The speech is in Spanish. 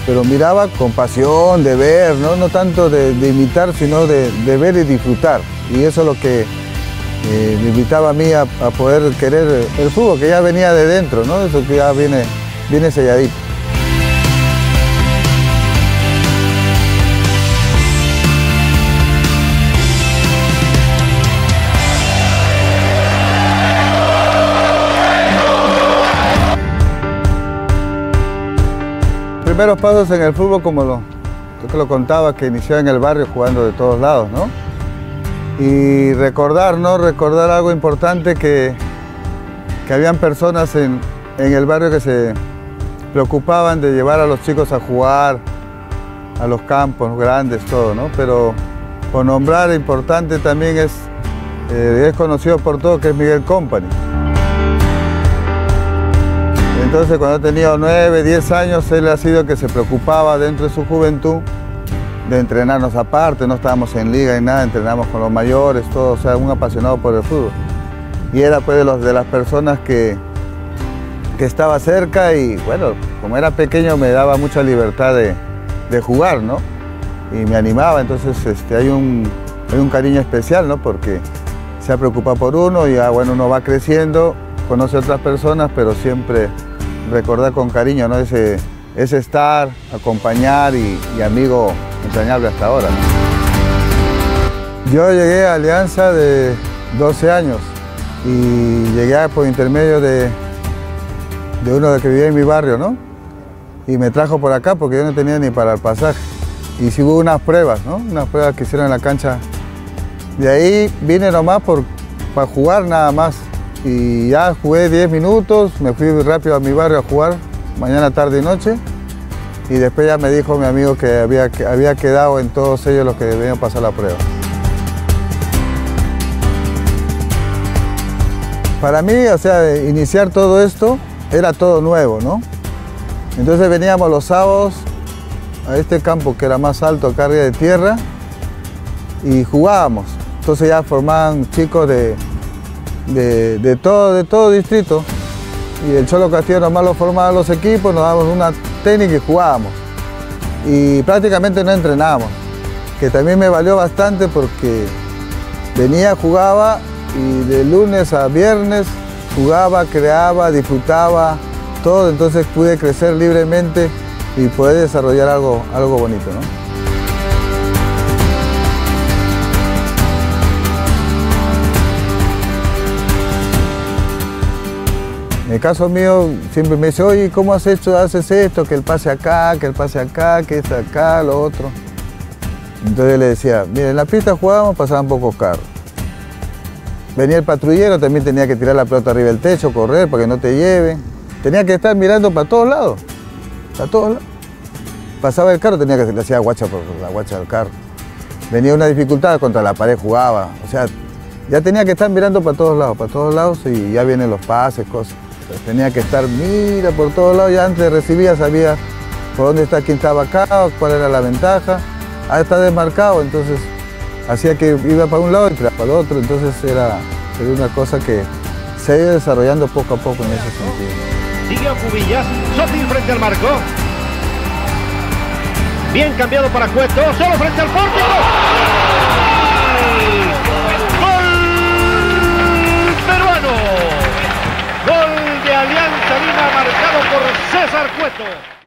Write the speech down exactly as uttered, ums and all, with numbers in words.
pero miraba con pasión, de ver, no, no tanto de, de imitar, sino de, de ver y disfrutar. Y eso es lo que eh, me invitaba a mí a, a poder querer el fútbol, que ya venía de dentro, ¿no? Eso que ya viene, viene selladito. Primeros pasos en el fútbol, como lo, que lo contaba, que inició en el barrio jugando de todos lados, ¿no? Y recordar, ¿no? Recordar algo importante, que, que habían personas en, en el barrio que se preocupaban de llevar a los chicos a jugar a los campos grandes, todo, ¿no? Pero por nombrar, importante también es, eh, es conocido por todos, que es Miguel Company. Entonces, cuando tenía nueve, diez años, él ha sido el que se preocupaba dentro de su juventud de entrenarnos aparte, no estábamos en liga ni nada, entrenamos con los mayores, todo, o sea, un apasionado por el fútbol. Y era pues de, los, de las personas que, que estaba cerca y, bueno, como era pequeño me daba mucha libertad de, de jugar, ¿no? Y me animaba, entonces este, hay, un, hay un cariño especial, ¿no? Porque se ha preocupado por uno y ya, bueno, uno va creciendo, conoce a otras personas, pero siempre recordar con cariño, ¿no? Ese, ese estar, acompañar y, y amigo entrañable hasta ahora, ¿no? Yo llegué a Alianza de doce años y llegué por intermedio de, de uno que vivía en mi barrio, ¿no? Y me trajo por acá porque yo no tenía ni para el pasaje. Y sí hubo unas pruebas, ¿no? Unas pruebas que hicieron en la cancha. De ahí vine nomás por, para jugar nada más. Y ya jugué diez minutos, me fui rápido a mi barrio a jugar, mañana, tarde y noche. Y después ya me dijo mi amigo que había, que había quedado en todos ellos los que debían pasar la prueba. Para mí, o sea, iniciar todo esto era todo nuevo, ¿no? Entonces veníamos los sábados a este campo que era más alto, acá arriba de tierra, y jugábamos. Entonces ya formaban chicos de... De, de, todo, de todo distrito, y el Cholo Castillo nomás lo formaba los equipos, nos dábamos una técnica y jugábamos. Y prácticamente no entrenábamos, que también me valió bastante porque venía, jugaba y de lunes a viernes jugaba, creaba, disfrutaba, todo, entonces pude crecer libremente y poder desarrollar algo, algo bonito, ¿no? En el caso mío, siempre me dice, oye, ¿cómo has hecho? Haces esto, que el pase acá, que el pase acá, que esto acá, lo otro. Entonces le decía, mira, en la pista jugábamos, pasaban pocos carros. Venía el patrullero, también tenía que tirar la pelota arriba del techo, correr para que no te lleven. Tenía que estar mirando para todos lados, para todos lados. Pasaba el carro, tenía que le hacía guacha por la guacha del carro. Venía una dificultad, contra la pared jugaba, o sea, ya tenía que estar mirando para todos lados, para todos lados, y ya vienen los pases, cosas. Tenía que estar, mira, por todos lados, ya antes de recibir sabía por dónde está, quién estaba acá, cuál era la ventaja. Ah, está desmarcado, entonces hacía que iba para un lado y para el otro, entonces era, era una cosa que se ha ido desarrollando poco a poco en ese sentido. Sigue Cubillas, Sotil frente al marco. Bien cambiado para Cueto, solo frente al pórtico. Alianza Lima, marcado por César Cueto.